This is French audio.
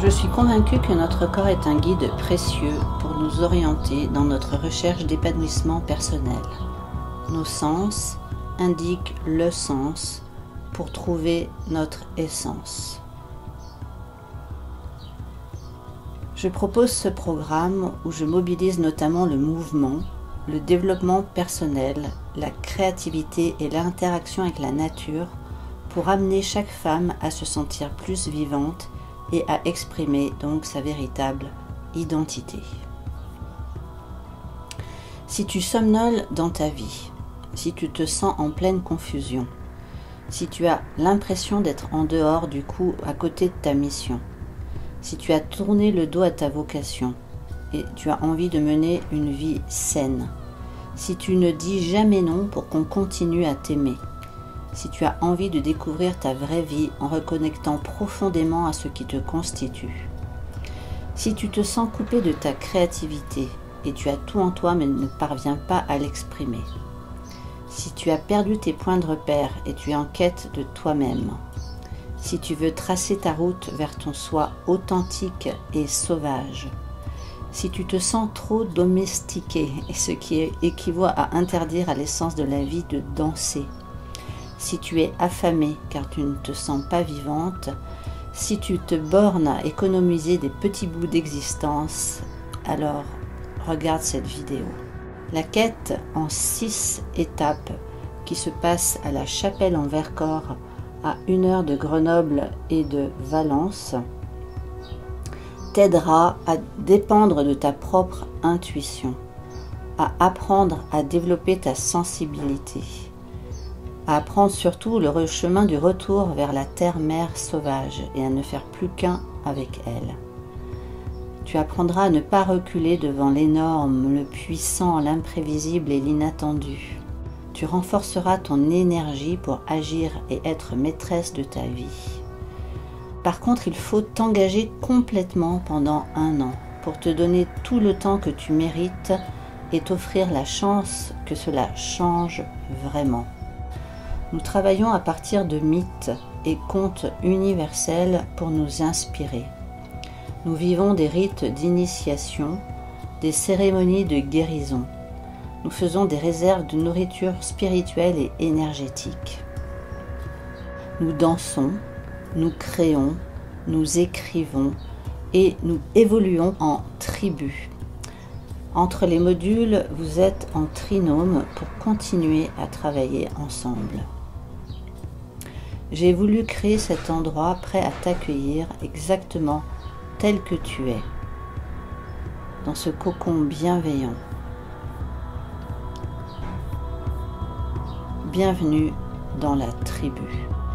Je suis convaincue que notre corps est un guide précieux pour nous orienter dans notre recherche d'épanouissement personnel. Nos sens indiquent le sens pour trouver notre essence. Je propose ce programme où je mobilise notamment le mouvement, le développement personnel, la créativité et l'interaction avec la nature pour amener chaque femme à se sentir plus vivante et à exprimer donc sa véritable identité. Si tu somnoles dans ta vie, si tu te sens en pleine confusion, si tu as l'impression d'être en dehors du coup à côté de ta mission, si tu as tourné le dos à ta vocation et tu as envie de mener une vie saine, si tu ne dis jamais non pour qu'on continue à t'aimer, si tu as envie de découvrir ta vraie vie en reconnectant profondément à ce qui te constitue, si tu te sens coupé de ta créativité et tu as tout en toi mais ne parviens pas à l'exprimer, si tu as perdu tes points de repère et tu es en quête de toi-même, si tu veux tracer ta route vers ton soi authentique et sauvage, si tu te sens trop domestiqué, et ce qui équivaut à interdire à l'essence de la vie de danser, si tu es affamé car tu ne te sens pas vivante, si tu te bornes à économiser des petits bouts d'existence, alors regarde cette vidéo. La quête en 6 étapes qui se passe à la Chapelle en Vercors à 1 heure de Grenoble et de Valence t'aidera à dépendre de ta propre intuition, à apprendre à développer ta sensibilité, à apprendre surtout le chemin du retour vers la terre-mère sauvage et à ne faire plus qu'un avec elle. Tu apprendras à ne pas reculer devant l'énorme, le puissant, l'imprévisible et l'inattendu. Tu renforceras ton énergie pour agir et être maîtresse de ta vie. Par contre, il faut t'engager complètement pendant 1 an pour te donner tout le temps que tu mérites et t'offrir la chance que cela change vraiment. Nous travaillons à partir de mythes et contes universels pour nous inspirer. Nous vivons des rites d'initiation, des cérémonies de guérison. Nous faisons des réserves de nourriture spirituelle et énergétique. Nous dansons, nous créons, nous écrivons et nous évoluons en tribu. Entre les modules, vous êtes en trinôme pour continuer à travailler ensemble. J'ai voulu créer cet endroit prêt à t'accueillir exactement tel que tu es, dans ce cocon bienveillant. Bienvenue dans la tribu.